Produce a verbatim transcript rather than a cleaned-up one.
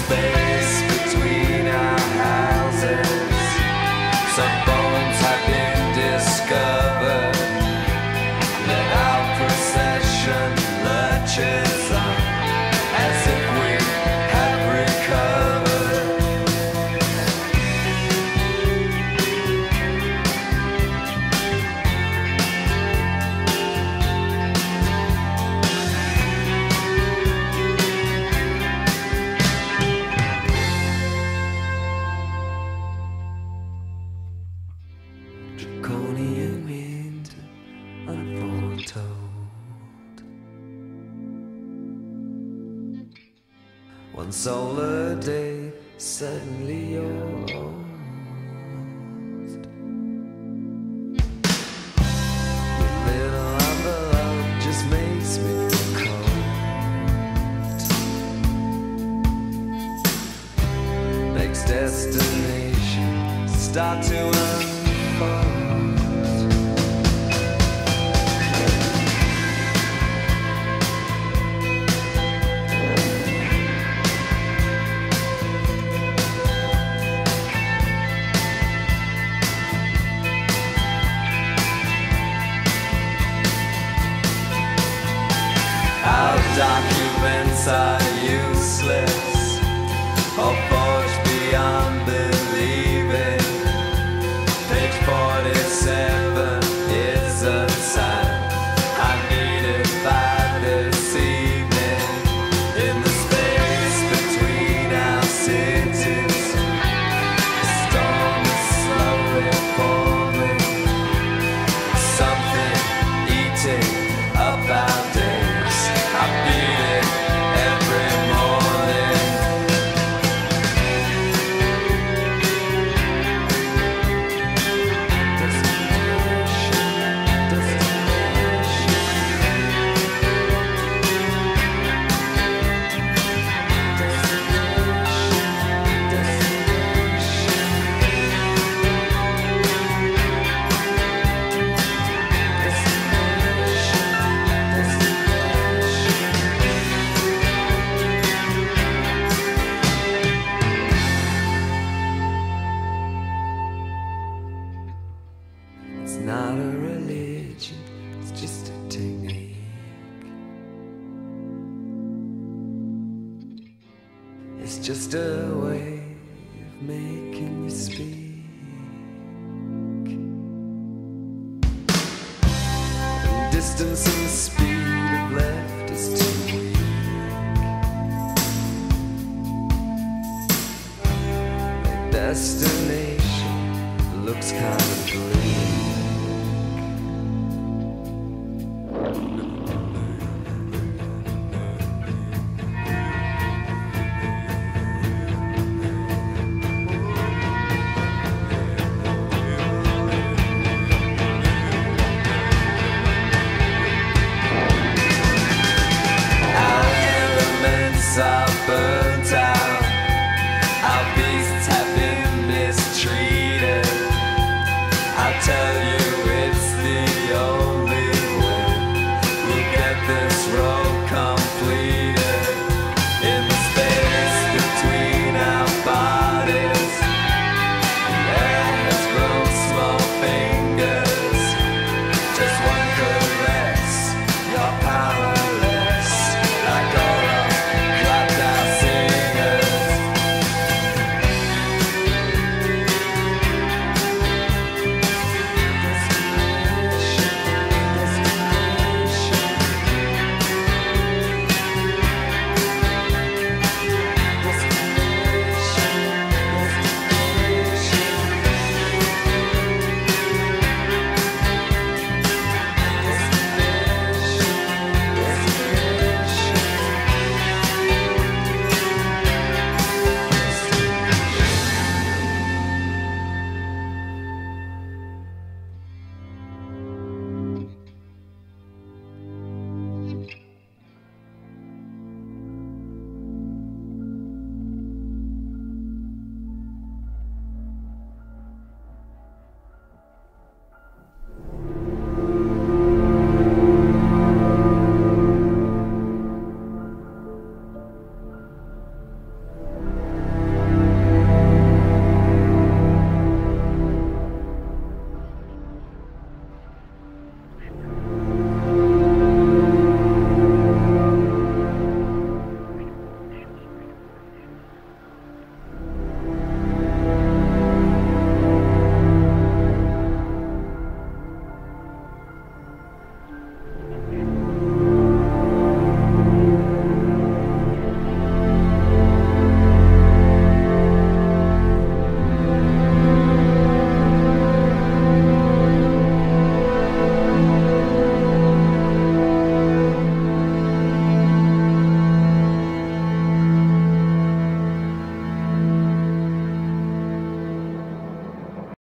space between our houses, some bones have been discovered. Let our procession lurches on as if we have recovered. Draconian winter unforetold. One solar day, suddenly yours. Your little envelope just makes me feel cold. Makes destination start to unfold. Our documents are useless, or forged beyond believing. Page forty-seven is a sign I needed by this evening. In the space between our cities, the storm is slowly forming. Something eating up our days. I beat it every morning. Destination, destination. Destination, It's not a religion, it's just a technique. It's just a way of making you speak. And distance and speed have left us too weak. The destination looks kind of bleak.